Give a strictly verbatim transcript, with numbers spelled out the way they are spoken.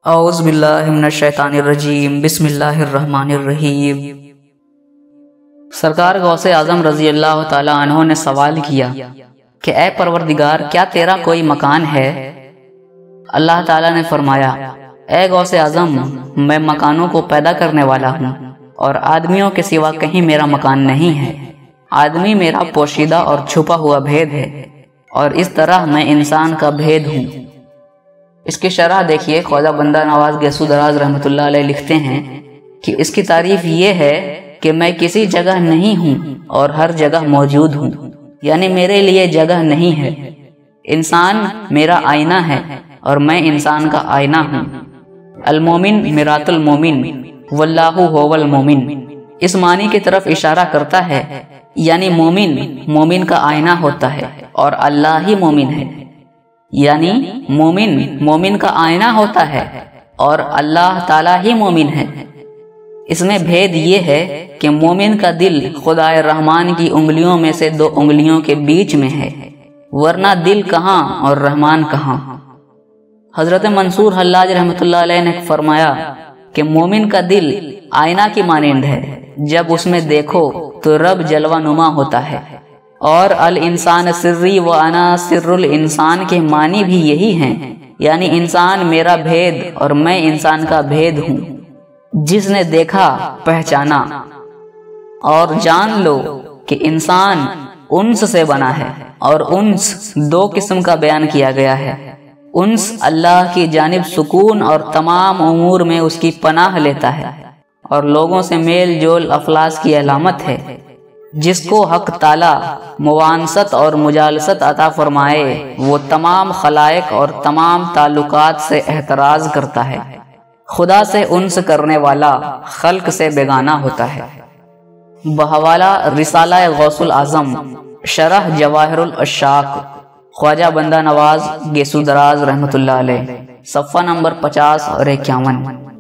اعوذ باللہ من الشیطان الرجیم بسم اللہ الرحمن الرحیم۔ سرکار غوث اعظم رضی اللہ تعالیٰ عنہ نے سوال کیا کہ اے پروردگار، کیا تیرا کوئی مکان ہے؟ اللہ تعالیٰ نے فرمایا، اے غوث اعظم، میں مکانوں کو پیدا کرنے والا ہوں اور آدمیوں کے سوا کہیں میرا مکان نہیں ہے۔ آدمی میرا پوشیدہ اور چھپا ہوا بھید ہے اور اس طرح میں انسان کا بھید ہوں۔ اس کی شرح دیکھیے، خواجہ بندہ نواز گیسو دراز رحمۃ اللہ علیہ لکھتے ہیں کہ اس کی تعریف یہ ہے کہ میں کسی جگہ نہیں ہوں اور ہر جگہ موجود ہوں، یعنی میرے لیے جگہ نہیں ہے۔ انسان میرا آئینہ ہے اور میں انسان کا آئینہ ہوں۔ المومن مرات المومن واللہ هو المومن اس معنی کی طرف اشارہ کرتا ہے، یعنی مومن مومن کا آئینہ ہوتا ہے اور اللہ ہی مومن ہے، یعنی مومن مومن کا آئینہ ہوتا ہے اور اللہ تعالیٰ ہی مومن ہے۔ اس میں بھید یہ ہے کہ مومن کا دل خدائے رحمان کی انگلیوں میں سے دو انگلیوں کے بیچ میں ہے، ورنہ دل کہاں اور رحمان کہاں۔ حضرت منصور حلاج رحمۃ اللہ علیہ نے فرمایا کہ مومن کا دل آئینہ کی مانند ہے، جب اس میں دیکھو تو رب جلوہ نما ہوتا ہے، اور الانسان سری و انا سر الانسان کے معنی بھی یہی ہیں، یعنی انسان میرا بھید اور میں انسان کا بھید ہوں۔ جس نے دیکھا پہچانا، اور جان لو کہ انسان انس سے بنا ہے، اور انس دو قسم کا بیان کیا گیا ہے۔ انس اللہ کی جانب سکون اور تمام امور میں اس کی پناہ لیتا ہے اور لوگوں سے میل جول افلاس کی علامت ہے۔ جس کو حق تعالی موانست اور مجالست عطا فرمائے، وہ تمام خلائق اور تمام تعلقات سے احتراز کرتا ہے۔ خدا سے انس کرنے والا خلق سے بیگانہ ہوتا ہے۔ بحوالہ رسالہ غوث الاعظم شرح جواہر العشاق، خواجہ بندہ نواز گیسو دراز رحمۃ اللہ علیہ، صفحہ نمبر پچاس اور اکیاون۔